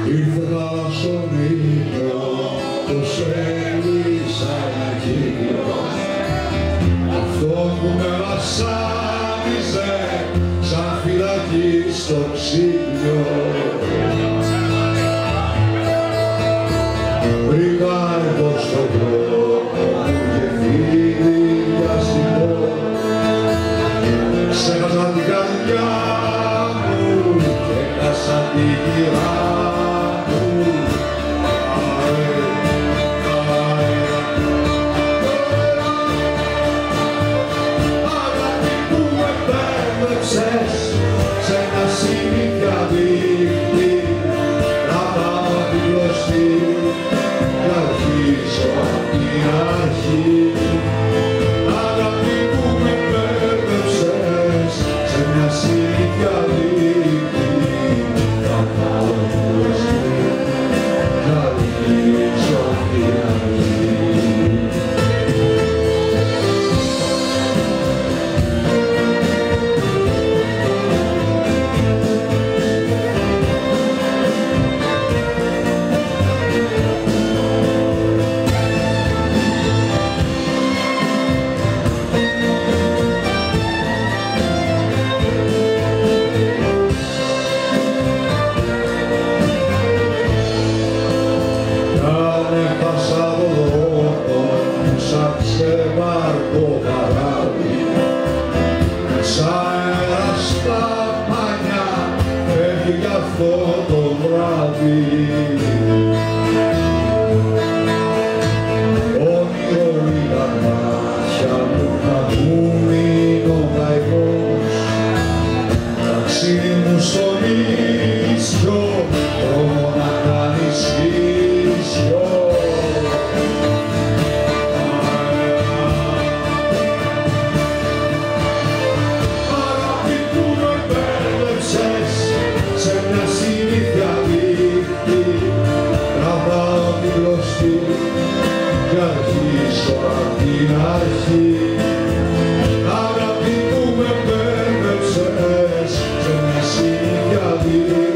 Ήρθα στον ύπνο, τους έλυσα ένα κύριο. Αυτό που με βασάνιζε σαν φυλακή στο ξύπνιο. Βρήκα εγώ στον τρόπο και φύγει βιαστικό. Ξέχασα την καρδιά μου και έχασα τη γυρά μου. Αγάπη που με μπέρδεψες σε ένα συνήθεια δίχτυ, κρατάω την κλωστή κι αρχίζω απ' την αρχή. Αγάπη που με μπέρδεψες σε μια συνήθεια δίχτυ, κρατάω την κλωστή κι αρχίζω απ' την αρχή. Σε βάρκο παράδει, σαν αέρα στα μανιά, φεύγει γι' αυτό το βράδυ. Όνειρο ήταν μάτια μου να μου μείνω καημός, ταξίδι μου στο νησιό, δρόμο να κάνεις ίσιο. Σε μια συνήθεια δίχτυ, τραβάω την κλωστή κι αρχίζω απ' την αρχή. Αγάπη που με μπέρδεψες σε μια συνήθεια δίχτυ,